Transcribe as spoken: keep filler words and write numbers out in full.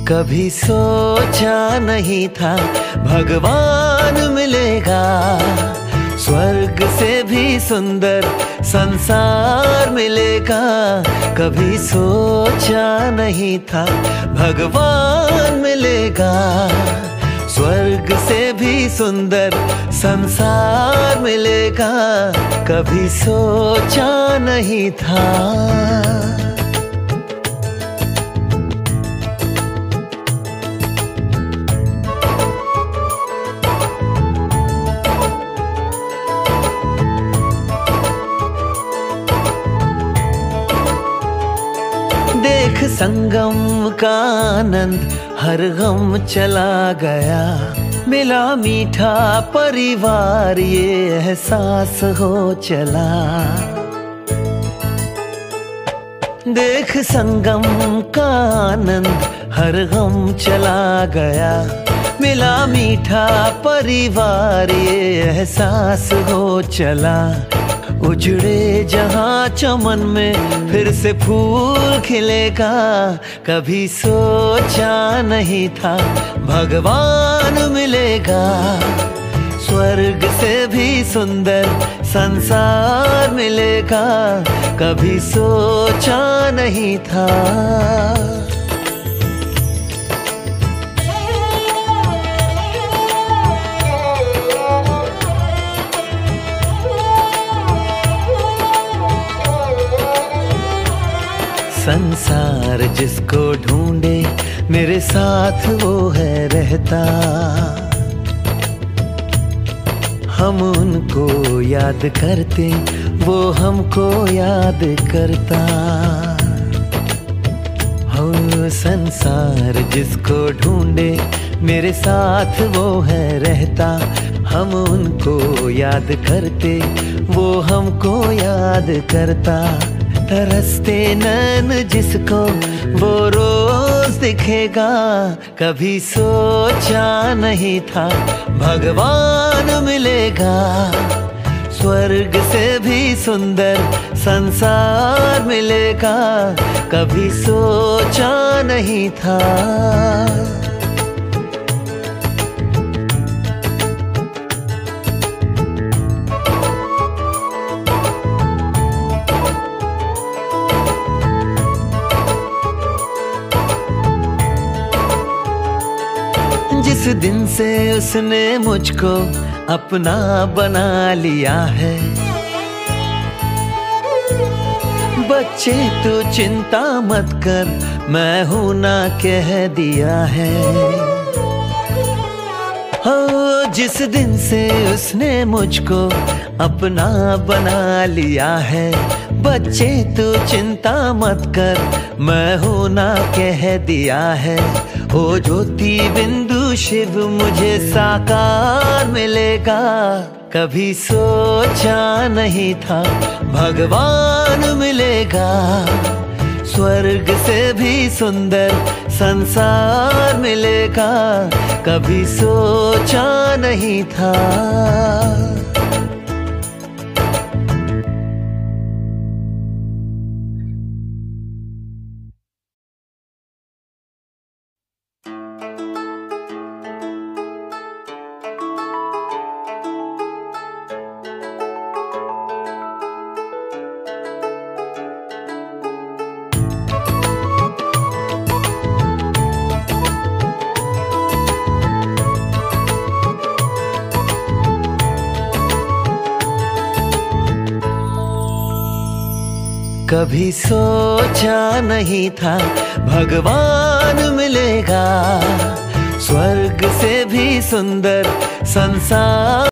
कभी सोचा नहीं था भगवान मिलेगा, स्वर्ग से भी सुंदर संसार मिलेगा। कभी सोचा नहीं था भगवान मिलेगा, स्वर्ग से भी सुंदर संसार मिलेगा। कभी सोचा नहीं था। देख संगम का आनंद हर गम चला गया, मिला मीठा परिवार ये एहसास हो चला। देख संगम का आनंद हर गम चला गया, मिला मीठा परिवार ये एहसास हो चला। उजड़े जहाँ चमन में फिर से फूल खिलेगा, कभी सोचा नहीं था भगवान मिलेगा, स्वर्ग से भी सुंदर संसार मिलेगा। कभी सोचा नहीं था। संसार जिसको ढूंढे मेरे साथ वो है रहता, हम उनको याद करते वो हमको याद करता। हो संसार जिसको ढूंढे मेरे साथ वो है रहता, हम उनको याद करते वो हमको याद करता। तरसते नैन जिसको वो रोज दिखेगा, कभी सोचा नहीं था भगवान मिलेगा, स्वर्ग से भी सुंदर संसार मिलेगा। कभी सोचा नहीं था। जिस दिन से उसने मुझको अपना बना लिया है, बच्चे तू चिंता मत कर मैं हूं ना कह दिया है। हो जिस दिन से उसने मुझको अपना बना लिया है, बच्चे तू चिंता मत कर मैं हूं ना कह दिया है। ओ ज्योति बिंदु शिव मुझे साकार मिलेगा, कभी सोचा नहीं था भगवान मिलेगा, स्वर्ग से भी सुंदर संसार मिलेगा। कभी सोचा नहीं था। कभी सोचा नहीं था भगवान मिलेगा, स्वर्ग से भी सुंदर संसार